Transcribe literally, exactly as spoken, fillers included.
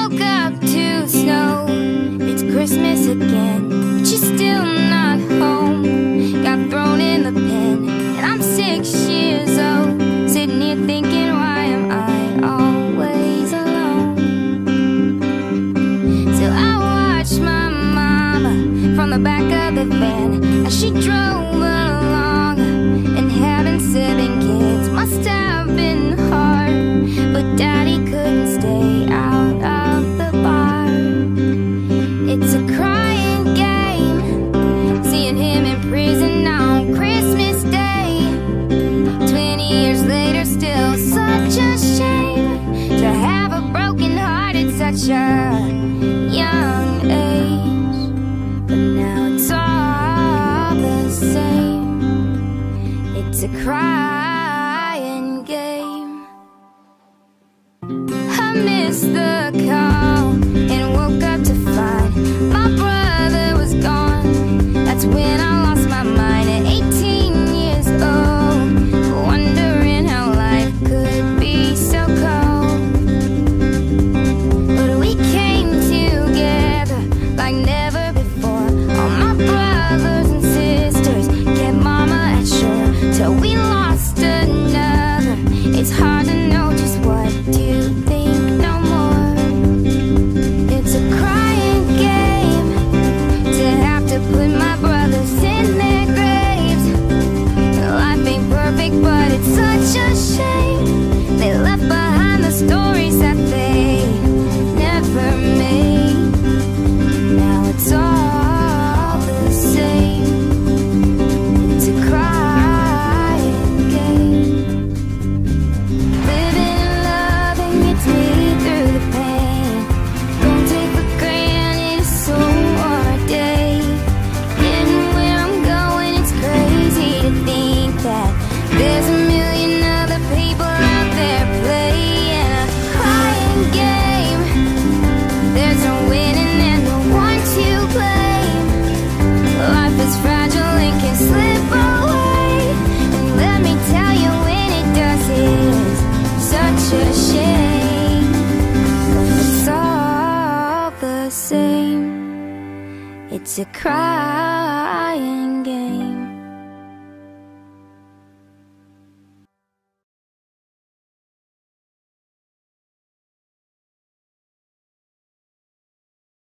woke up to snow. It's Christmas again, but she's still not home. Got thrown in the pen, and I'm six years old, sitting here thinking, why am I always alone? So I watched my mama from the back of the van as she drove along, and having seven kids must have been hard, but Daddy couldn't stay out of the bar. It's a crying game, seeing him in prison on Christmas Day. Twenty years later, still such a shame to have a broken heart at such a young age. But now it's all the same. It's a crying game. I missed the call and woke up to find my brother was gone. That's when I lost my mind at eighteen years old, wondering how life could be so cold. But we came together like never before. All my brothers and sisters kept mama at shore till we lost another. It's hard to know just what to think no more. It's a crying game to have to put my brothers in their graves. Life ain't perfect, but it's such a shame they left behind the stories that they never made. Now it's all the same. It's a crying game. Living and loving gets me through the pain. Don't take for granted it's so hard day. Getting where I'm going, it's crazy to think that there's a million other people out there playing a crying game. There's no winning and no one to blame. Life is fragile and can slip away, and let me tell you, when it does, it's such a shame. But it's all the same. It's a cry.